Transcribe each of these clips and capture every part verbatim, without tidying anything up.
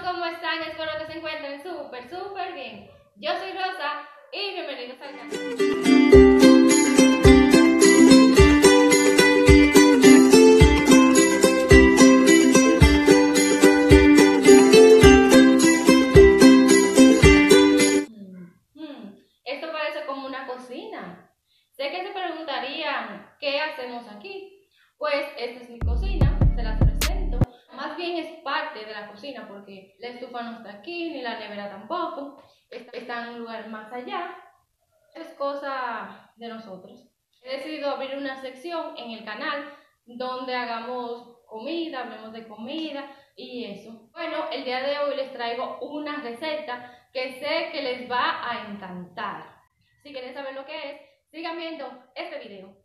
¿cómo están? Espero que se encuentren súper, súper bien. Yo soy Rosa y bienvenidos al canal. Hmm, Esto parece como una cocina. Sé que se preguntarían, ¿qué hacemos aquí? Pues esta es mi cocina, se las presento. Más bien es parte de la cocina porque la estufa no está aquí, ni la nevera tampoco. Está está en un lugar más allá. Es cosa de nosotros. He decidido abrir una sección en el canal donde hagamos comida, hablemos de comida y eso. Bueno, el día de hoy les traigo una receta que sé que les va a encantar. Si quieren saber lo que es, sigan viendo este video.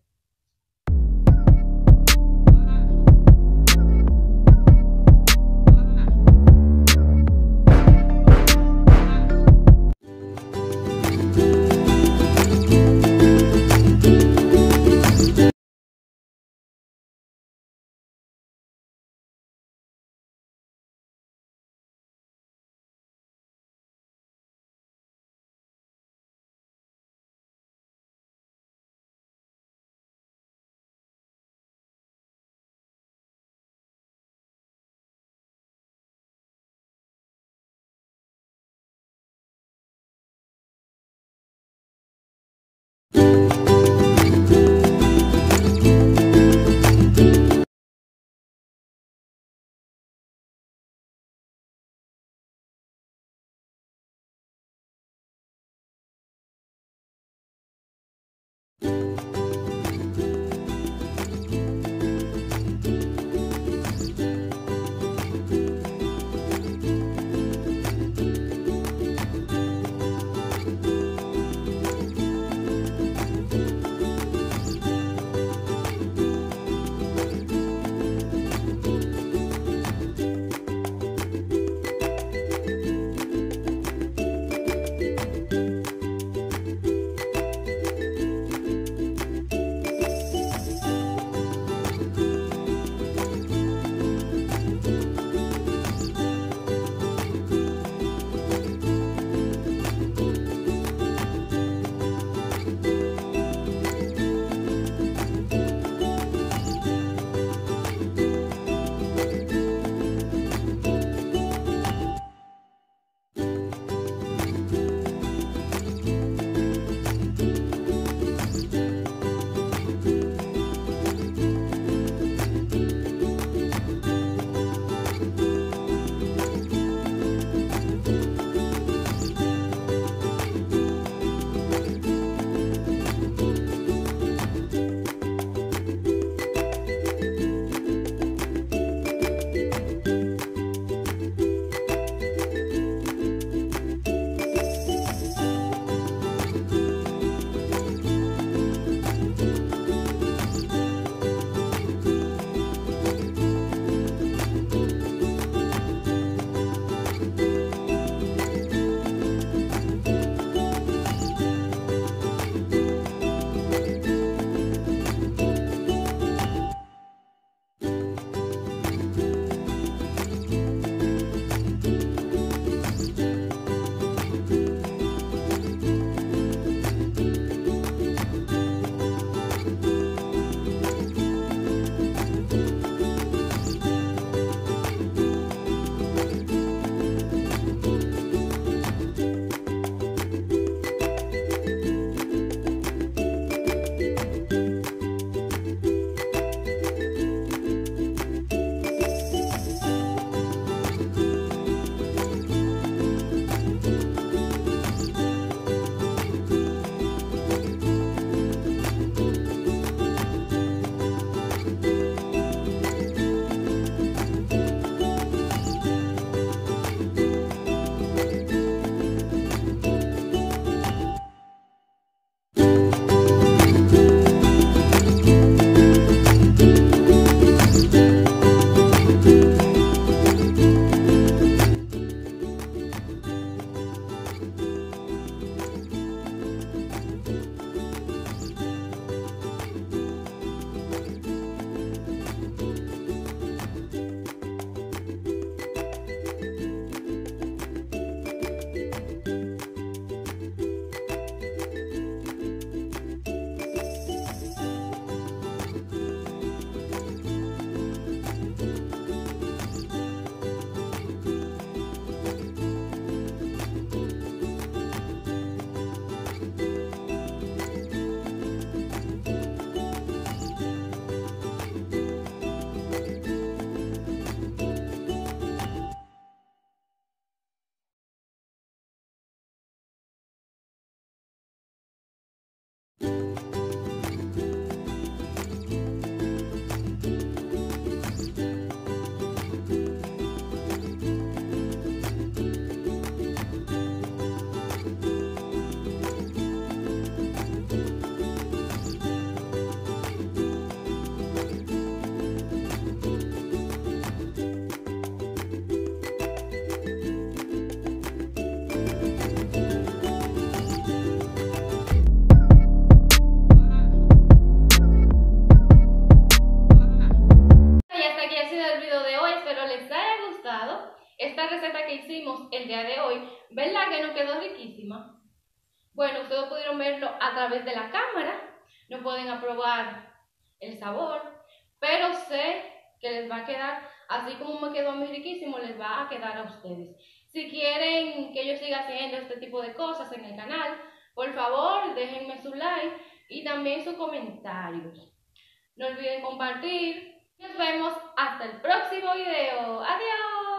receta que hicimos el día de hoy, ¿verdad que nos quedó riquísima? Bueno, ustedes pudieron verlo a través de la cámara, no pueden aprobar el sabor, pero sé que les va a quedar, así como me quedó a mí riquísimo, les va a quedar a ustedes. Si quieren que yo siga haciendo este tipo de cosas en el canal, por favor déjenme su like y también sus comentarios. No olviden compartir. Nos vemos hasta el próximo video. Adiós.